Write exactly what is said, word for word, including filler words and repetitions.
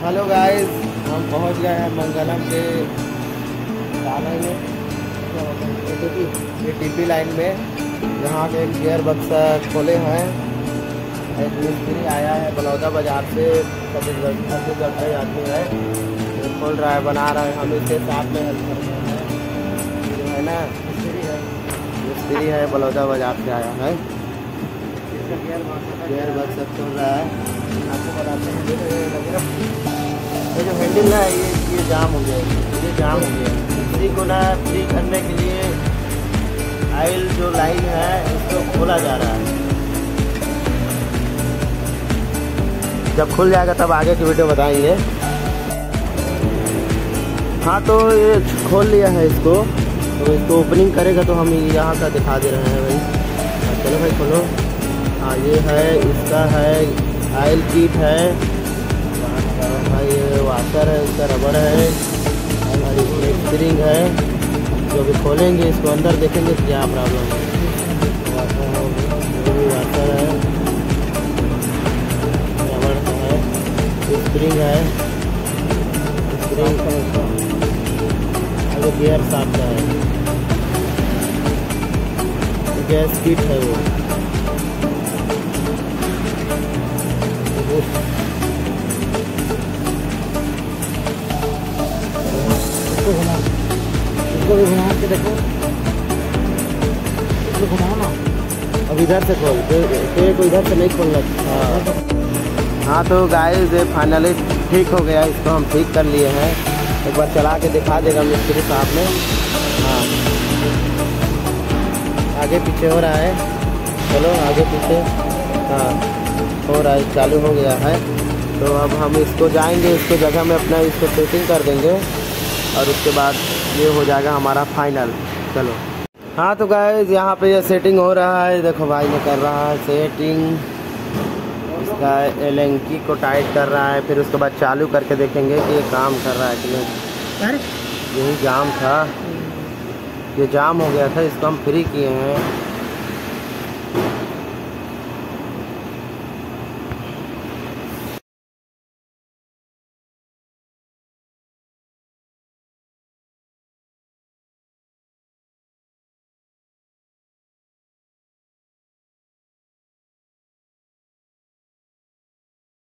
Hello guys, हम पहुंच गए हैं मंगलम के ये टीपी लाइन में, जहाँ के गियर बक्सा खोले हैं। एक मिस्त्री आया है बलौदा बाजार से, छत्तीसगढ़ छत्तीसगढ़ का आदमी है, तो खोल रहा है, बना रहा है। हम इसके साथ में हेल्प कर रहे हैं, जो है ना मिस्त्री है मिस्त्री है बलौदा बाजार से आया है। गियर बक्सा खोल रहा है, आपको बताते हैं। ये जो हैंडल है ये ये जाम हो गया ये जाम हो गया इसी को ना फ्री करने के लिए आयल जो लाइन है इसको खोला जा रहा है। जब खुल जाएगा तब आगे की वीडियो बताएंगे। हाँ, तो ये खोल लिया है इसको, तो इसको ओपनिंग करेगा तो हम यहाँ का दिखा दे रहे हैं भाई। चलो भाई खोलो। हाँ, ये है, इसका है आयल किट है भाई, ये वाशर है, इसका रबड़ है और इसमें स्प्रिंग है। जो भी खोलेंगे इसको अंदर देखेंगे क्या प्रॉब्लम है। वाशर है, वो भी वाशर है, रबड़ है, स्प्रिंग है, स्प्रिंग और गियर साफ का है, गैस किट है वो। इसको घुमा इसको भी घुमा के देखो, इसको घुमाओ ना। अब इधर से खोल, पेड़ को इधर से नहीं खोलना। हाँ हाँ, तो गाइस ये फाइनली ठीक हो गया, इसको हम ठीक कर लिए हैं। एक बार चला के दिखा देगा मिस्त्री साहब ने। हाँ, आगे पीछे हो रहा है, चलो आगे पीछे। हाँ, हो रहा है, चालू हो गया है। तो अब हम इसको जाएंगे, इसको जगह में अपना इसको सेटिंग कर देंगे और उसके बाद ये हो जाएगा हमारा फाइनल। चलो। हाँ, तो गाइस यहाँ पे ये सेटिंग हो रहा है, देखो भाई ने कर रहा है सेटिंग, इसका एलेंकी को टाइट कर रहा है, फिर उसके बाद चालू करके देखेंगे कि ये काम कर रहा है कि नहीं। यही जाम था, ये जाम हो गया था, इसको हम फ्री किए हैं।